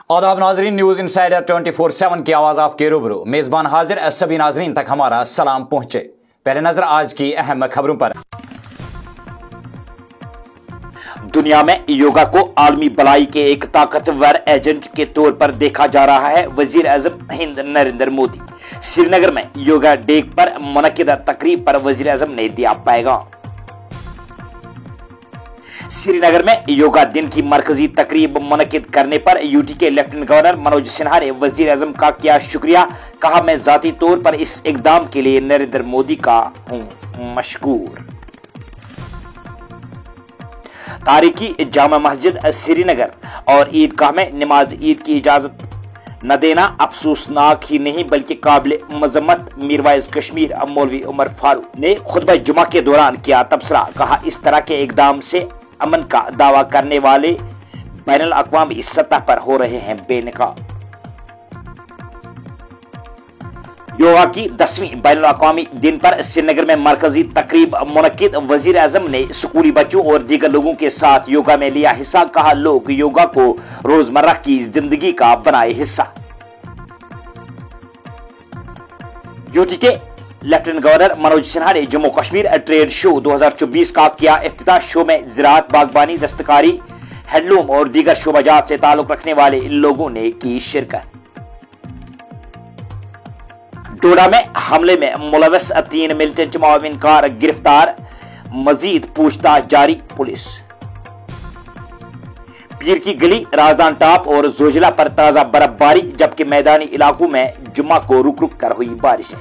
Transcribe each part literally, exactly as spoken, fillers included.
आदाब नाजरीन, news insider twenty four seven की आवाज आपके रूबरू। मेजबान हाजिर, सभी नाजरीन तक हमारा सलाम पहुंचे। पहले नजर आज की अहम खबरों पर। दुनिया में योगा को आलमी भलाई के एक ताकतवर एजेंट के तौर पर देखा जा रहा है। वजीर आजम हिंद नरेंद्र मोदी श्रीनगर में योगा डे पर मुनक्किद तकरीब पर वजीर आजम ने दिया पैगाम। श्रीनगर में योगा दिन की मरकजी तकरीब मुनक्किद करने पर यूटी के लेफ्टिनेंट गवर्नर मनोज सिन्हा ने वजीर आजम का किया शुक्रिया। कहा, मैं जाती तौर पर इस इकदाम के लिए नरेंद्र मोदी का हूं मशकूर। तारीखी जामा मस्जिद श्रीनगर और ईदगाह में नमाज ईद की इजाजत न देना अफसोसनाक ही नहीं बल्कि काबिल मजम्मत। मीरवाइज कश्मीर मौलवी उमर फारूक ने खुतबा जुमा के दौरान किया तबसरा। कहा, इस तरह के इकदाम से अमन का दावा करने वाले बैनुल अक़वामी सतह पर हो रहे हैं बेनकाब। योगा की दसवीं बैनुल अक़वामी दिन पर श्रीनगर में मरकजी तकरीब मुनक्किद। वजीर आजम ने स्कूली बच्चों और दीगर लोगों के साथ योगा में लिया हिस्सा। कहा, लोग योगा को रोजमर्रा की जिंदगी का बनाए हिस्सा। यूटी के लेफ्टिनेंट गवर्नर मनोज सिन्हा ने जम्मू कश्मीर ट्रेड शो दो हज़ार चौबीस का किया इफ्तिताह। शो में ज़राअत, बागबानी, दस्तकारी, हैंडलूम और दीगर शोबाजात से ताल्लुक रखने वाले लोगों ने की शिरकत। डोडा में हमले में मुलव्वस तीन मिलिटेंट मुआविनकार गिरफ्तार। मजीद पूछताछ जारी। पुलिस पीर की गली, राजदान टॉप और जोजिला पर ताजा बर्फबारी, जबकि मैदानी इलाकों में जुम्मा को रुक रुक कर हुई बारिशें।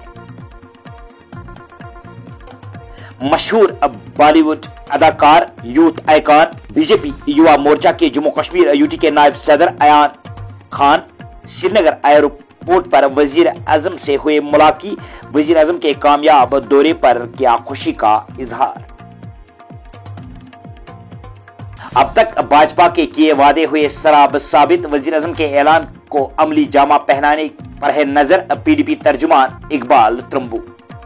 मशहूर बॉलीवुड अदाकार, youth icon, BJP Yuva Morcha के जम्मू कश्मीर यूटी के नायब सदर अयान खान श्रीनगर एयरपोर्ट पर वजीर आजम से हुए मुलाकात। वजीर आजम के कामयाब दौरे पर किया खुशी का इजहार। अब तक भाजपा के किए वादे हुए शराब साबित। वजीर आजम के ऐलान को अमली जामा पहनाने पर है नजर। पीडीपी तर्जुमान इकबाल त्रंबू।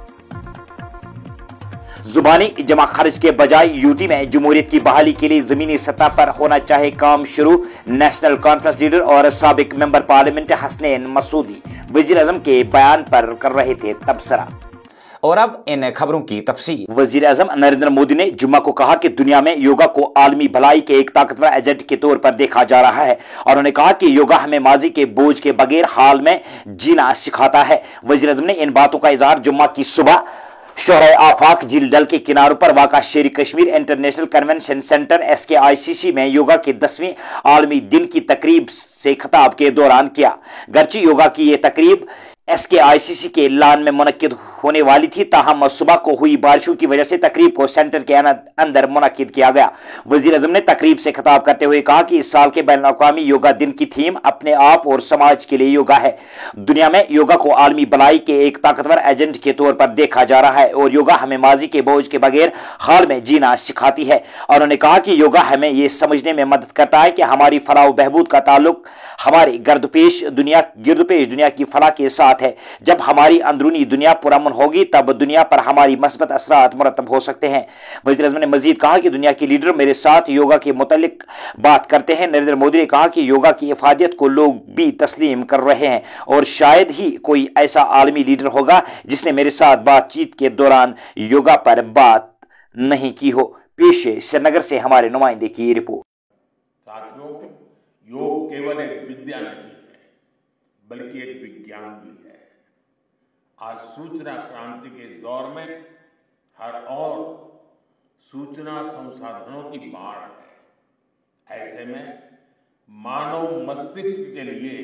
जुबानी जमा खर्च के बजाय यूटी में जमहूरियत की बहाली के लिए जमीनी सतह पर होना चाहे काम शुरू। नेशनल कॉन्फ्रेंस लीडर और साबिक मेंबर पार्लियामेंट हसनैन मसूदी वजीर आजम के बयान पर कर रहे थे तबसरा। और अब इन खबरों की तफसील। वजीर आजम नरेंद्र मोदी ने जुम्मा को कहा कि दुनिया में योगा को आलमी भलाई के एक ताकतवर एजेंट के तौर पर देखा जा रहा है और उन्होंने कहा कि योगा हमें माजी के बोझ के बगैर हाल में जीना सिखाता है। वजीर आजम ने इन बातों का इजहार जुम्मा की सुबह शोहर आफाक झील डल के किनारों पर वाक़ा Sher Kashmir international convention centre S K I सी सी में योगा के दसवीं आलमी दिन की तकरीब से खिताब के दौरान किया। गर्ची योगा की यह तकरीब एस के आई सी सी के लान में मुनक्किद होने वाली थी, ताहम सुबह को हुई बारिशों की वजह से तकरीब को सेंटर के अंदर मुनक्किद किया गया। वजीर आजम ने तकरीब से खिताब करते हुए कहा कि इस साल के बैनुल अक़वामी योगा दिन की थीम अपने आप और समाज के लिए योगा है। दुनिया में योगा को आलमी भलाई के एक ताकतवर एजेंट के तौर पर देखा जा रहा है और योगा हमें माजी के बोझ के बगैर हाल में जीना सिखाती है। और उन्होंने कहा कि योगा हमें यह समझने में मदद करता है कि हमारी फलाह व बहबूद का ताल्लुक हमारी गर्दपेश दुनिया गिरदपेश दुनिया की फलाह के साथ है। जब हमारी अंदरूनी दुनिया पुरअमन होगी तब दुनिया पर हमारी मस्बत असरात मुरतब हो सकते हैं। वज़ीर आज़म ने मजीद कहा कि दुनिया के लीडर मेरे साथ योगा के मुतालिक बात करते हैं। नरेंद्र मोदी ने कहा कि योगा की इफादियत को लोग भी तस्लीम कर रहे हैं और शायद ही कोई ऐसा आलमी लीडर होगा जिसने मेरे साथ बातचीत के दौरान योगा पर बात नहीं की हो। पेश है श्रीनगर से हमारे नुमाइंदे की रिपोर्ट। साथियों, योग केवल एक विद्या नहीं है बल्कि एक विज्ञान भी है। आज सूचना क्रांति के इस दौर में हर और सूचना संसाधनों की बाढ़ है। ऐसे में मानव मस्तिष्क के लिए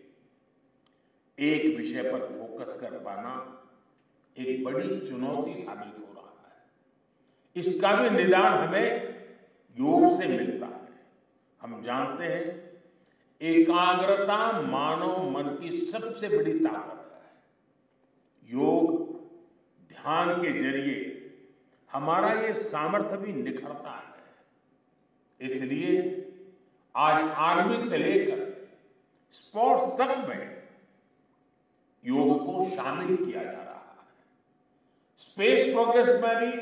एक विषय पर फोकस कर पाना एक बड़ी चुनौती साबित हो रहा है। इसका भी निदान हमें योग से मिलता है। हम जानते हैं एकाग्रता मानव मन की सबसे बड़ी ताकत है। योग ध्यान के जरिए हमारा ये सामर्थ्य भी निखरता है। इसलिए आज आर्मी से लेकर स्पोर्ट्स तक में योग को शामिल किया जा रहा है। स्पेस प्रोग्रेस में भी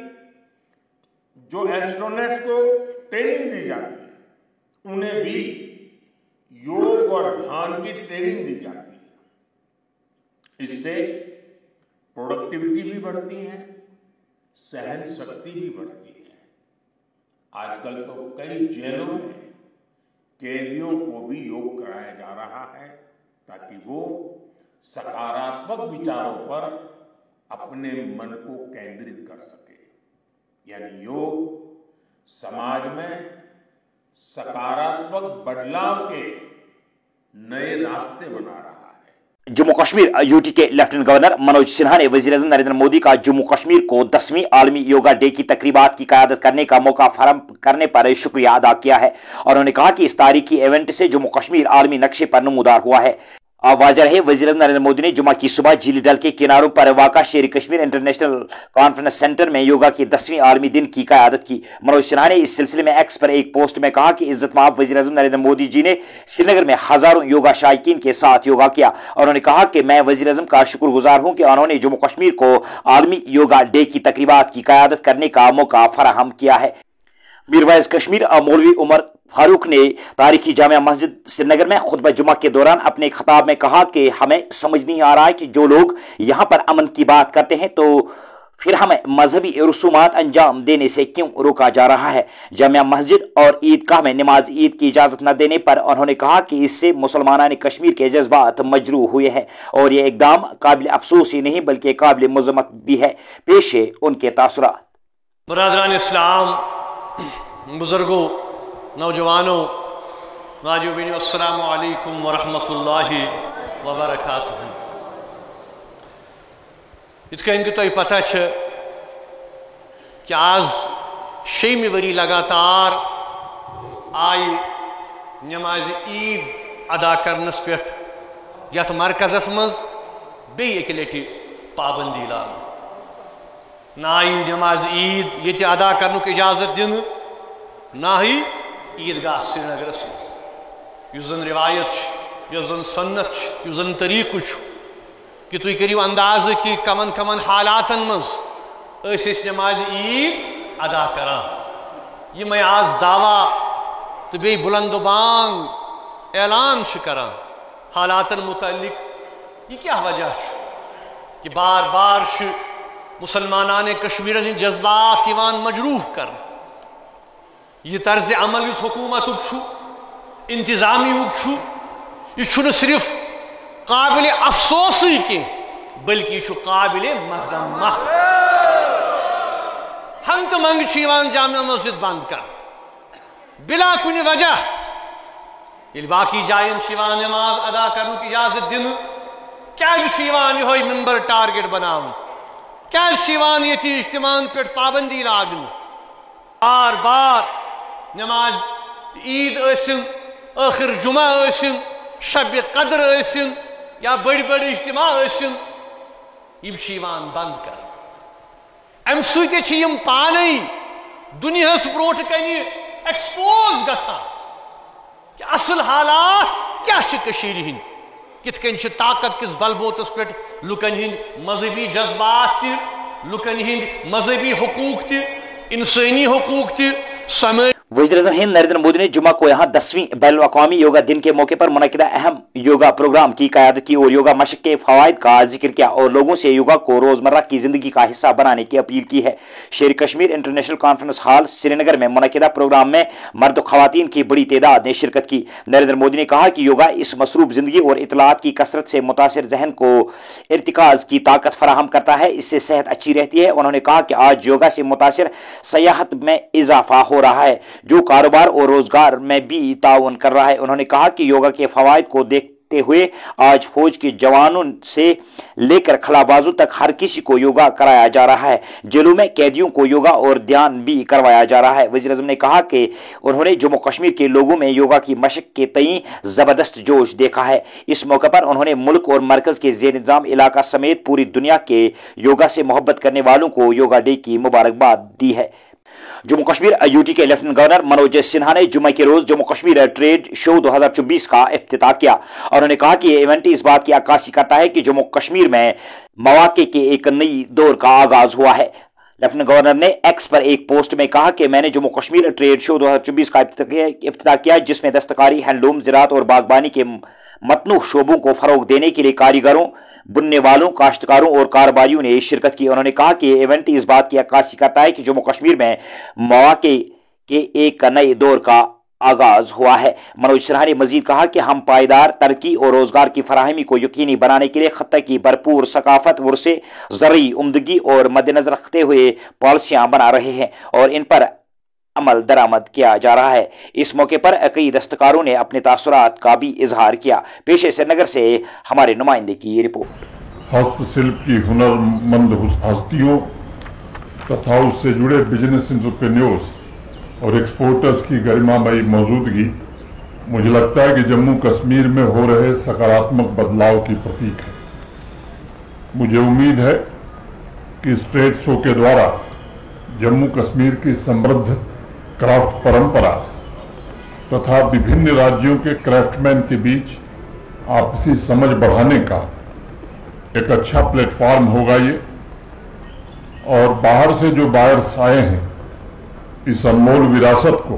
जो एस्ट्रोनॉट्स को ट्रेनिंग दी जाती है उन्हें भी योग और ध्यान की ट्रेनिंग दी जाती है। इससे प्रोडक्टिविटी भी बढ़ती है, सहन शक्ति भी बढ़ती है। आजकल तो कई जेलों में कैदियों को भी योग कराया जा रहा है ताकि वो सकारात्मक विचारों पर अपने मन को केंद्रित कर सके। यानी योग समाज में सकारात्मक बदलाव के नए रास्ते बना रहा है। जम्मू कश्मीर यूटी के लेफ्टिनेंट गवर्नर मनोज सिन्हा ने वज़ीर-ए-आज़म नरेंद्र मोदी का जम्मू कश्मीर को दसवीं आलमी योगा डे की तकरीबात की क़यादत करने का मौका फराहम करने पर शुक्रिया अदा किया है और उन्होंने कहा कि इस तारीखी इवेंट से जम्मू कश्मीर आलमी नक्शे पर नमूदार हुआ है। अब वाज़ह रहे वज़ीर-ए-आज़म नरेंद्र मोदी ने जुमा की सुबह झीली डल के किनारों पर वाक़ा Sher Kashmir international conference centre में योगा के दसवीं आलमी दिन की क़यादत की। मनोज सिन्हा ने इस सिलसिले में एक्स पर एक पोस्ट में कहा कि इज्जत-माब वज़ीर-ए-आज़म नरेंद्र मोदी जी ने श्रीनगर में हजारों योगा शायकीन के साथ योगा किया और उन्होंने कहा कि मैं वज़ीर-ए-आज़म का शुक्रगुजार हूं कि उन्होंने जम्मू कश्मीर को आलमी योगा डे की तकरीबात की क़यादत करने का मौका फराहम किया है। मीरवाइज कश्मीर मौलवी उमर फारूक ने तारीखी जामिया मस्जिद श्रीनगर में खुतबा जुमा के दौरान अपने खिताब में कहा कि हमें समझ नहीं आ रहा है कि जो लोग यहाँ पर अमन की बात करते हैं तो फिर हमें मजहबी रसूमात अंजाम देने से क्यों रोका जा रहा है। जामिया मस्जिद और ईदगाह में नमाज ईद की इजाज़त न देने पर उन्होंने कहा कि इससे मुसलमानान कश्मीर के जज्बात मजरूह हुए हैं और ये इकदाम काबिल अफसोस ही नहीं बल्कि काबिल मज़म्मत भी है। पेश है उनके तासुरात। बरादरान इस्लाम, बुजुर्गों, नौजवानों, नाज़रीन, अस्सलामु अलैकुम वरहमतुल्लाहि वबरकातुहू। इस कहीं तो पता है कि आज शेमी वरी लगातार आई नमाज ईद अदा करनस पे यथ मरकजस मज बे एक लटि पाबंदी लाग ना आई नमाज ईद ये अदा करनुक इजाजत दिन ना ही ईदगाह श्रीनगर युस जन रिवायत युस जन सन्नत युस जन तरीक़ कि तुम करियो अंदाज कि कमन कमन हालातन मज नमाज ईद अदा करान। ये मैं आज दावा तो बे बुलंद बांग ऐलान करान हालातन मुतल्लिक। ये क्या वजह कि बार बार मुसलमानान कश्मीर हंद जज्बात मजरूह कर यह तर्ज अमल इस हुकूमत इंतजामी यह सिर्फ काबिल अफसोस की बल्कि काबिल मजम्मत। हम तो मंग जामिया मस्जिद बंद कर बिला कुन वजह ये बाकी जायन शिवान नमाज अदा करने की इजाजत दिन क्या यो मिंबर टारगेट बनाव क्या ये इज्तिमान पे पाबंदी लागन बार बार नमाज ईद असिन आखिर जुमा असिन शब कदर असिन या बड़ी बड़ी इज्तिमा असिन यम बंद कर अम सम पानी दुनियास ब्रोट कन एक्सपोज गसा कि असल हालात क्या हंद कित कन ताकत किस बलबोतस पे लुकन हंद मजहबी जज्बात लुकन हंद मजहबी हकूक त इंसानी हकूक त समय। वज़ीर-ए-आज़म हिंद नरेंद्र मोदी ने जुमा को यहाँ दसवीं बैन अवी योगा दिन के मौके पर मुनक़िदा अहम योगा प्रोग्राम की क़यादत की और योगा मशक़ के फ़वाइद का जिक्र किया और लोगों से योगा को रोज़मर्रा की ज़िंदगी का हिस्सा बनाने की अपील की है। Sher Kashmir international conference hall Srinagar में मुनक़िदा प्रोग्राम में मर्द और ख़वातीन की बड़ी तादाद ने शिरकत की। नरेंद्र मोदी ने कहा कि योगा इस मसरूफ़ ज़िंदगी और इतलात की कसरत से मुतासिर जहन को इर्तिकाज़ की ताकत फराहम करता है, इससे सेहत अच्छी रहती है। उन्होंने कहा कि आज योगा से मुतासिर सयाहत में इजाफा हो रहा है जो कारोबार और रोजगार में भी ताउन कर रहा है। उन्होंने कहा कि योगा के फवायद को देखते हुए आज फौज के जवानों से लेकर खलाबाजों तक हर किसी को योगा कराया जा रहा है। जेलों में कैदियों को योगा और ध्यान भी करवाया जा रहा है। वज़ीर-ए-आज़म ने कहा कि उन्होंने जम्मू कश्मीर के लोगों में योगा की मशक़ के तई जबरदस्त जोश देखा है। इस मौके पर उन्होंने मुल्क और मरकज के ज़ेर निज़ाम इलाका समेत पूरी दुनिया के योगा से मोहब्बत करने वालों को योगा डे की मुबारकबाद दी है। जम्मू कश्मीर यूटी के लेफ्टिनेंट गवर्नर मनोज सिन्हा ने जुम्मे के रोज जम्मू कश्मीर ट्रेड शो दो हज़ार चौबीस का इफ्तिताह किया और उन्होंने कहा कि यह इवेंट इस बात की अक्कासी करता है कि जम्मू कश्मीर में मौके के एक नई दौर का आगाज हुआ है। लेफ्टिनेंट गवर्नर ने एक्स पर एक पोस्ट में कहा कि मैंने जम्मू कश्मीर ट्रेड शो दो हज़ार चौबीस का इफ्तिताह किया, जिसमें दस्तकारी, हैंडलूम, ज़राअत और बागबानी के मतनू शोबों को फरोग देने के लिए कारीगरों, बुनने वालों, काश्तकारों और कारोबारियों ने शिरकत की। उन्होंने कहा कि ये इवेंट इस बात की अक्कासी करता है कि जम्मू कश्मीर में मौके के एक नए दौर का आगाज हुआ है। मनोज सिन्हा ने मजीद कहा कि हम पायदार तरक्की और रोजगार की फराहमी को यकीनी बनाने के लिए खत्ते की भरपूर सकाफत, वर्से, ज़रूरी उम्दगी और मद्देनजर रखते हुए पॉलिसियां बना रहे हैं और इन पर अमल दरामद किया जा रहा है। इस मौके पर कई दस्तकारों ने अपने तासुरात का भी इजहार किया। पेश है श्रीनगर से हमारे नुमाइंदे की रिपोर्ट। हस्तशिल्प की हुनरमंद हस्तियों तथा उससे जुड़े बिजनेस एंटरप्रेन्योर्स और एक्सपोर्टर्स की गरिमामयी मौजूदगी मुझे लगता है कि जम्मू कश्मीर में हो रहे सकारात्मक बदलाव की प्रतीक है। मुझे उम्मीद है कि इस ट्रेड शो के द्वारा जम्मू कश्मीर की समृद्ध क्राफ्ट परंपरा तथा विभिन्न राज्यों के क्राफ्टमैन के बीच आपसी समझ बढ़ाने का एक अच्छा प्लेटफॉर्म होगा ये, और बाहर से जो बायर्स आए हैं इस अनमोल विरासत को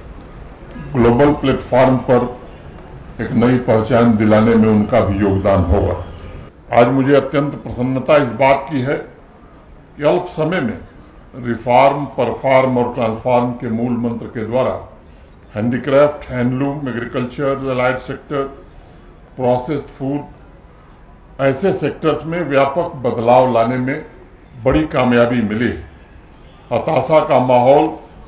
ग्लोबल प्लेटफॉर्म पर एक नई पहचान दिलाने में उनका भी योगदान होगा। आज मुझे अत्यंत प्रसन्नता इस बात की है कि अल्प समय में रिफॉर्म, परफॉर्म और ट्रांसफॉर्म के मूल मंत्र के द्वारा handicraft, handloom, agriculture, allied sector, processed food ऐसे सेक्टर्स में व्यापक बदलाव लाने में बड़ी कामयाबी मिली है। हताशा का माहौल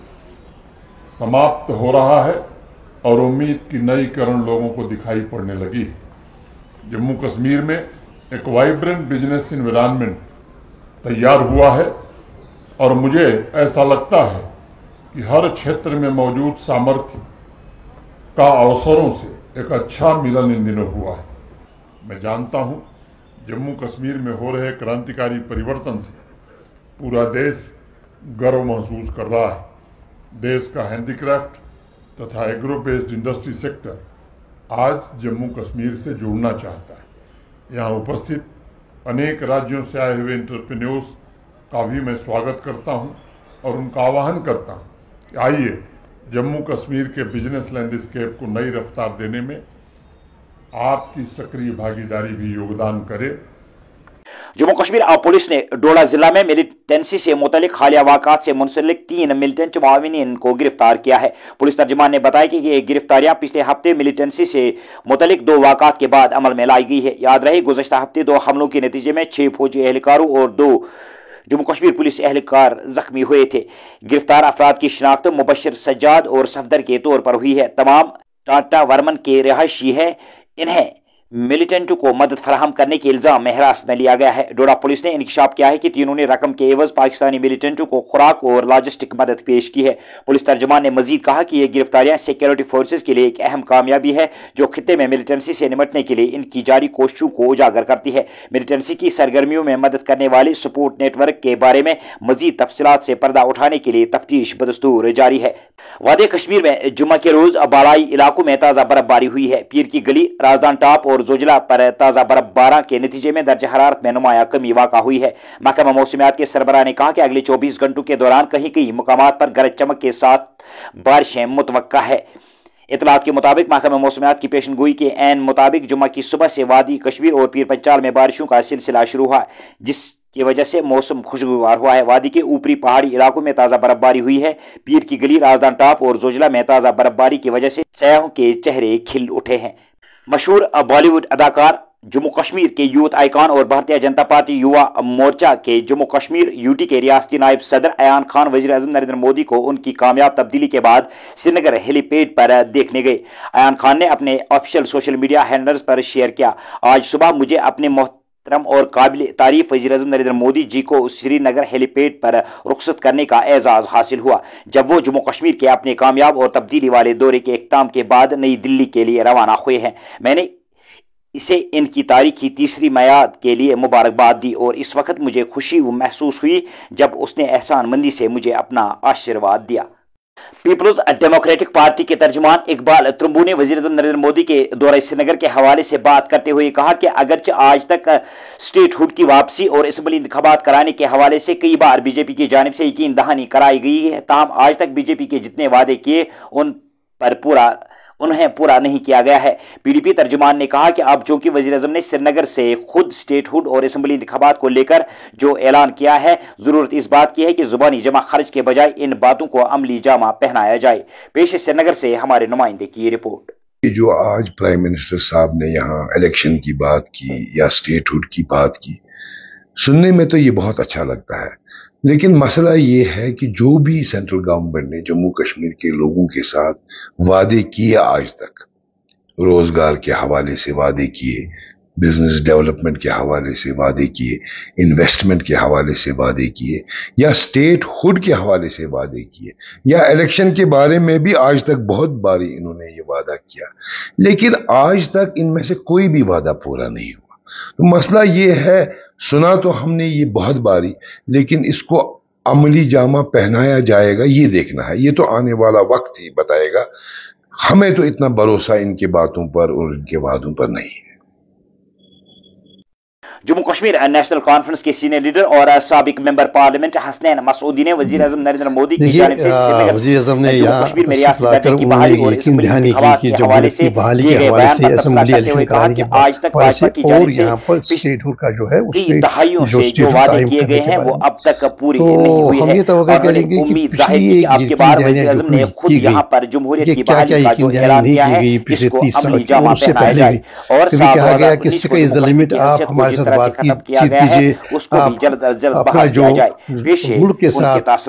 समाप्त हो रहा है और उम्मीद की नई किरण लोगों को दिखाई पड़ने लगी है। जम्मू कश्मीर में एक वाइब्रेंट बिजनेस एनवायरनमेंट तैयार हुआ है और मुझे ऐसा लगता है कि हर क्षेत्र में मौजूद सामर्थ्य का अवसरों से एक अच्छा मिलन इन दिनों हुआ है। मैं जानता हूं जम्मू कश्मीर में हो रहे क्रांतिकारी परिवर्तन से पूरा देश गर्व महसूस कर रहा है। देश का हैंडीक्राफ्ट तथा एग्रो बेस्ड इंडस्ट्री सेक्टर आज जम्मू कश्मीर से जुड़ना चाहता है। यहाँ उपस्थित अनेक राज्यों से आए हुए एंटरप्रेन्योर्स का भी मैं स्वागत करता हूँ और उनका आह्वान करता हूँ कि आइए जम्मू कश्मीर के बिजनेस लैंडस्केप को नई रफ्तार देने में आपकी सक्रिय भागीदारी भी योगदान करे। जम्मू कश्मीर पुलिस ने डोडा जिला में मिलिटेंसी से मुतलिक हालिया वाक़ात से मुंसलिक तीन मिलिटेंट मुआविनीन को गिरफ्तार किया है। पुलिस तर्जुमान ने बताया कि ये गिरफ्तारियां पिछले हफ्ते मिलिटेंसी से मुतलिक दो वाक़ात के बाद अमल में लाई गई है। याद रहे गुज़श्ता हफ्ते दो हमलों के नतीजे में छह फौजी एहलकारों और दो जम्मू कश्मीर पुलिस एहलकार जख्मी हुए थे। गिरफ्तार अफराद की शिनाख्त मुबशर सज्जाद और सफदर के तौर पर हुई है। तमाम टाटा वर्मन के रिहायशी है। इन्हें मिलिटेंटों को मदद फराहम करने के इल्जाम में हिरासत में लिया गया है। डोडा पुलिस ने इंकशाफ किया है कि तीनों ने रकम के एवज पाकिस्तानी मिलिटेंटों को खुराक और लॉजिस्टिक मदद पेश की है। पुलिस तर्जुमान ने मजीद कहा कि ये गिरफ्तारियां सिक्योरिटी फोर्सेज के लिए एक अहम कामयाबी है जो खित्ते में मिलिटेंसी से निपटने के लिए इनकी जारी कोशिशों को उजागर करती है। मिलिटेंसी की सरगर्मियों में मदद करने वाले सपोर्ट नेटवर्क के बारे में मजीद तफसीलात से पर्दा उठाने के लिए तफ्तीश बदस्तूर जारी है। वादी कश्मीर में जुम्मा के रोज बालाई इलाकों में ताज़ा बर्फबारी हुई है। पीर की गली, राजदान टॉप और जोजिला पर ताज़ा बर्फबारी के नतीजे में दर्ज हरारत में नुमाया कमी वाक़ा हुई है। महकमा मौसमियात के सरबराह ने कहा कि अगले चौबीस घंटों के दौरान कहीं कहीं मुकामात पर गरज चमक के साथ बारिशें मुतवक्का है। इतलात के मुताबिक महकमा मौसमियात की पेशनगोई के ऐन मुताबिक जुम्मा की सुबह से वादी कश्मीर और पीर पंचाल में बारिशों का सिलसिला शुरू हुआ, जिसकी वजह से मौसम खुशगवार हुआ है। वादी के ऊपरी पहाड़ी इलाकों में ताज़ा बर्फबारी हुई है। पीर की गली, राजदान टॉप और जोजिला में ताज़ा बर्फबारी की वजह से सयाहों के चेहरे खिल उठे हैं। मशहूर बॉलीवुड अदाकार, जम्मू कश्मीर के यूथ आइकॉन और भारतीय जनता पार्टी युवा मोर्चा के जम्मू कश्मीर यूटी के रियासती नायब सदर अयान खान वज़ीर आज़म नरेंद्र मोदी को उनकी कामयाब तब्दीली के बाद श्रीनगर हेलीपैड पर देखने गए। अयान खान ने अपने ऑफिशियल सोशल मीडिया हैंडल्स पर शेयर किया, आज सुबह मुझे अपने मोहतरम और काबिल तारीफ वज़ीर आज़म नरेंद्र मोदी जी को श्रीनगर हेलीपैड पर रुखसत करने का एजाज़ हासिल हुआ जब वो जम्मू कश्मीर के अपने कामयाब और तब्दीली वाले दौरे के इख्तिताम के बाद नई दिल्ली के लिए रवाना हुए हैं। मैंने इसे इनकी तारीखी तीसरी मियाद के लिए मुबारकबाद दी और इस वक्त मुझे खुशी महसूस हुई जब उसने एहसान मंदी से मुझे अपना आशीर्वाद दिया। पीपल्स डेमोक्रेटिक पार्टी के तर्जुमान इकबाल त्रंबू ने वज़ीर-ए-आज़म नरेंद्र मोदी के दौरे श्रीनगर के हवाले से बात करते हुए कहा कि अगरचे आज तक स्टेटहुड की वापसी और असम्बली इंतखाबात कराने के हवाले से कई बार बीजेपी की जानिब से यकीन दहानी कराई गई है, ताहम आज तक बीजेपी के जितने वादे किए उन पर पूरा उन्हें पूरा नहीं किया गया है। पीडीपी तर्जुमान ने कहा कि अब चूंकि वज़ीर-ए-आज़म ने श्रीनगर से खुद स्टेटहुड और असम्बली इंतखाबात को लेकर जो ऐलान किया है, जरूरत इस बात की है कि जुबानी जमा खर्च के बजाय इन बातों को अमली जामा पहनाया जाए। पेश श्रीनगर से हमारे नुमाइंदे की रिपोर्ट। जो आज प्राइम मिनिस्टर साहब ने यहाँ इलेक्शन की बात की या स्टेटहुड की बात की, सुनने में तो ये बहुत अच्छा लगता है, लेकिन मसला ये है कि जो भी सेंट्रल गवर्नमेंट ने जम्मू कश्मीर के लोगों के साथ वादे किए आज तक, रोजगार के हवाले से वादे किए, बिजनेस डेवलपमेंट के हवाले से वादे किए, इन्वेस्टमेंट के हवाले से वादे किए, या स्टेट हुड के हवाले से वादे किए, या इलेक्शन के बारे में भी आज तक बहुत बारी इन्होंने ये वादा किया, लेकिन आज तक इनमें से कोई भी वादा पूरा नहीं हुआ। तो मसला ये है, सुना तो हमने ये बहुत बारी, लेकिन इसको अमली जामा पहनाया जाएगा ये देखना है। ये तो आने वाला वक्त ही बताएगा। हमें तो इतना भरोसा इनके बातों पर और इनके वादों पर नहीं है। जम्मू कश्मीर नेशनल कॉन्फ्रेंस के सीनियर लीडर और साबिक मेंबर पार्लियामेंट हसनैन मसूदी ने वज़ीर-ए-आज़म नरेंद्र मोदी की जानिब से वज़ीर-ए-आज़म ने यहाँ कश्मीर में रियासती दर्जे की बहाली और यकीन दहानी की कि जमहूरियत की बहाली के हवाले से असेंबली इलेक्शन कराने के आज तक भाजपा की और यहाँ पर स्टेटहुड का जो है उसके दहाइयों से जो वादे किए गए हैं वो अब तक पूरी नहीं हुई है। हम ये तवक्को करेंगे कि उम्मीद जाहिर की कि आपके बार वज़ीर-ए-आज़म ने खुद यहाँ पर जमहूरियत की बहाली का जो ऐलान किया है इसको अमली जामा पहनाया जाए और कहा गया कि स्काई इज द लिमिट, आप हमारे साथ बात कीजिए, उसको भी जल्द अज जल्द बहाल किया जाए। पेश है मुल्क के साथ।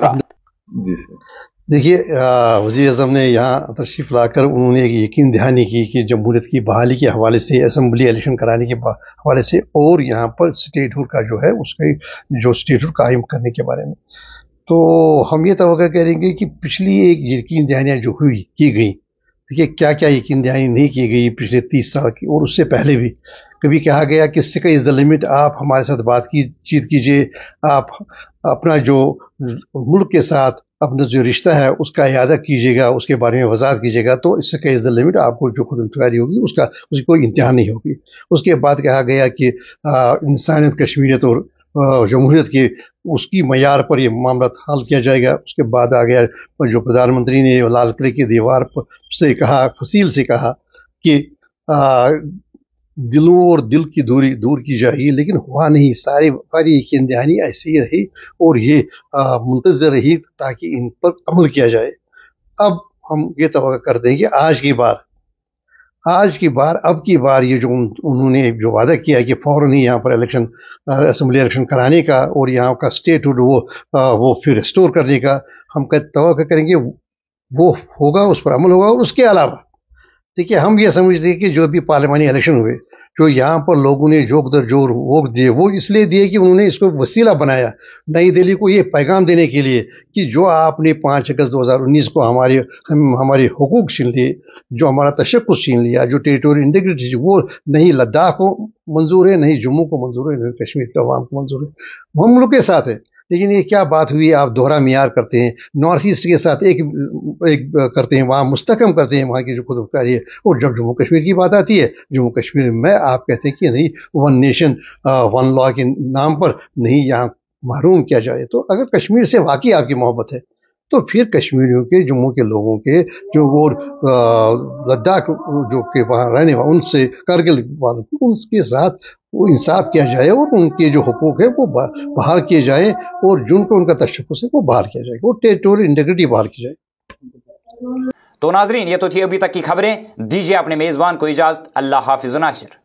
देखिए, वज़ीर-ए-आज़म ने यहाँ तशरीफ लाकर उन्होंने यकीन दहानी की कि जमहूरियत की बहाली के हवाले से, असेंबली इलेक्शन कराने के हवाले से और यहाँ पर स्टेटहुड का जो है उसके जो स्टेटहुड कायम करने के बारे में, तो हम ये तवक्को करेंगे कि पिछली एक यकीन दहानियाँ जो हुई की गई, देखिए क्या क्या यकीन दहानी नहीं की गई पिछले तीस साल की, और उससे पहले भी कभी कहा गया कि स्काई इज द लिमिट, आप हमारे साथ बात की चीत कीजिए, आप अपना जो मुल्क के साथ अपना जो रिश्ता है उसका इयादा कीजिएगा, उसके बारे में वजाहत कीजिएगा, तो स्काई इज द लिमिट, आपको जो खुद मुख्तारी होगी उसका उसकी कोई इंतहा नहीं होगी। उसके बाद कहा गया कि इंसानियत, कश्मीरियत और जमहूरियत के उसकी मयार पर ये मामला हल किया जाएगा। उसके बाद आ गया जो प्रधानमंत्री ने लाल किले की दीवार से कहा, फसील से कहा कि आ, दिलों और दिल की दूरी दूर की जाएगी, लेकिन हुआ नहीं। सारी सारी यकीन दहानी ऐसे ही रही और ये मुंतज़र रही ताकि इन पर अमल किया जाए। अब हम ये तवक्को करते हैं कि आज की बार आज की बार अब की बार ये जो उन्होंने जो वादा किया है कि फौरन ही यहाँ पर इलेक्शन, असेंबली इलेक्शन कराने का और यहाँ का स्टेटहुड वो वो फिर रिस्टोर करने का हम तवक्को करेंगे, वो होगा, उस पर अमल होगा। और उसके अलावा देखिए, हम ये समझते हैं कि जो भी पार्लियामानी इलेक्शन हुए, जो यहाँ पर लोगों ने जोक दर जोर वोट दिए, वो इसलिए दिए कि उन्होंने इसको वसीला बनाया नई दिल्ली को ये पैगाम देने के लिए कि जो आपने पाँच अगस्त दो हज़ार उन्नीस को हमारे हम हमारे हुकूक छीन लिए, जो हमारा तशक्कुस छीन लिया, जो टेरिटोरियल इंटीग्रिटी, वो नहीं लद्दाख को मंजूर है, नहीं जम्मू को मंजूर है, नहीं कश्मीर के अवाम को मंजूर है। हम लोग के साथ है, लेकिन ये क्या बात हुई, आप दोहरा मियार करते हैं, नॉर्थ ईस्ट के साथ एक एक करते हैं, वहाँ मुस्तकम करते हैं वहाँ की जो खुद मुख्तारी है, और जब जम्मू कश्मीर की बात आती है, जम्मू कश्मीर में आप कहते हैं कि नहीं, वन नेशन वन लॉ के नाम पर नहीं यहाँ महरूम किया जाए। तो अगर कश्मीर से वाकई आपकी मोहब्बत है तो फिर कश्मीरियों के, जम्मू के लोगों के जो वो लद्दाख जो के वहाँ रहने वाले, उनसे करगिल वालों को उनके साथ वो इंसाफ किया जाए और उनके जो हुकूक है वो बहाल किए जाए, और जिनको उनका तशक्कुस है वो बहाल किया जाए, वो टेरिटोरियल इंटीग्रिटी बहाल की जाए। तो नाजरीन, ये तो थी अभी तक की खबरें। दीजिए अपने मेजबान को इजाजत। अल्लाह हाफिज़ नासिर।